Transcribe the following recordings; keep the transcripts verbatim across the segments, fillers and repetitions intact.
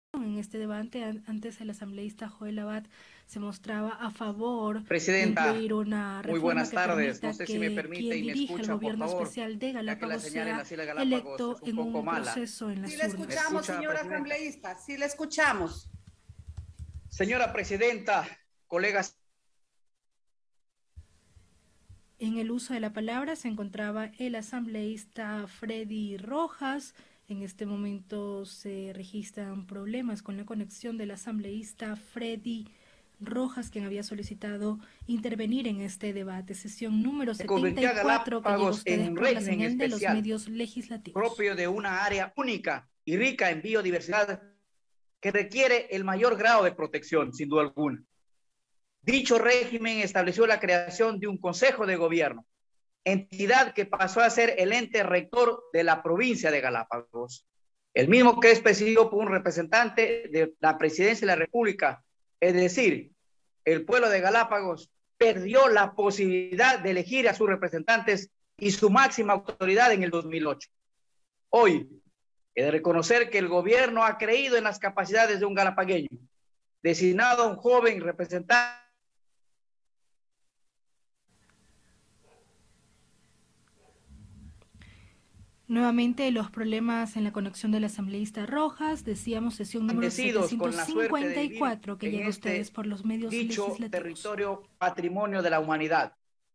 En este debate, antes el asambleísta Joel Abad se mostraba a favor de Presidenta, incluir una muy reforma buenas que tardes. No permita sé si me que permite quien y me dirige el escucha, por gobierno favor, especial de ya que la Galápagos señal en sea las Islas Galápagos electo es un en poco un mala. proceso en Sí las le ¿Me urnas. escuchamos, escucha, señora Presidenta? asambleísta, sí le escuchamos. Señora Presidenta, colegas. En el uso de la palabra se encontraba el asambleísta Freddy Rojas. En este momento se registran problemas con la conexión del asambleísta Freddy Rojas, quien había solicitado intervenir en este debate. Sesión número Se setenta convirtió y a cuatro que llega a Galápagos en ustedes un por la régimen señal de los especial, medios legislativos. propio de una área única y rica en biodiversidad que requiere el mayor grado de protección, sin duda alguna. Dicho régimen estableció la creación de un Consejo de Gobierno, entidad que pasó a ser el ente rector de la provincia de Galápagos, el mismo que es presidido por un representante de la presidencia de la República, es decir, el pueblo de Galápagos perdió la posibilidad de elegir a sus representantes y su máxima autoridad en el dos mil ocho. Hoy, he de reconocer que el gobierno ha creído en las capacidades de un galapagueño, designado a un joven representante. Nuevamente los problemas en la conexión del asambleísta Rojas, decíamos sesión número Bendecidos con la suerte de vivir setecientos cincuenta y cuatro que en llega a ustedes este por los medios dicho legislativos. territorio patrimonio de la humanidad.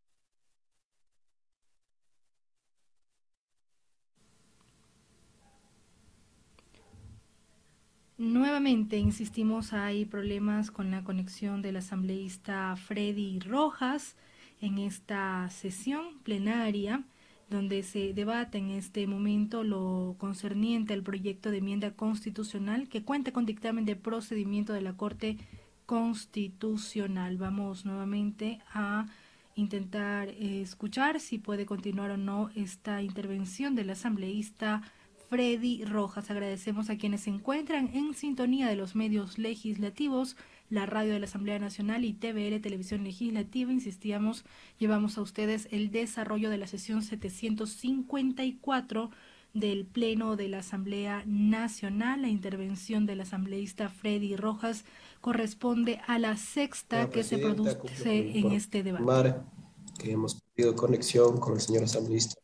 Nuevamente insistimos, hay problemas con la conexión del asambleísta Freddy Rojas en esta sesión plenaria donde se debate en este momento lo concerniente al proyecto de enmienda constitucional que cuenta con dictamen de procedimiento de la Corte Constitucional. Vamos nuevamente a intentar eh, escuchar si puede continuar o no esta intervención del asambleísta Freddy Rojas. Agradecemos a quienes se encuentran en sintonía de los medios legislativos, la radio de la Asamblea Nacional y T V L Televisión Legislativa. Insistíamos, llevamos a ustedes el desarrollo de la sesión setecientos cincuenta y cuatro del Pleno de la Asamblea Nacional. La intervención del asambleísta Freddy Rojas corresponde a la sexta que se produce en este debate. Que hemos perdido conexión con el señor asambleísta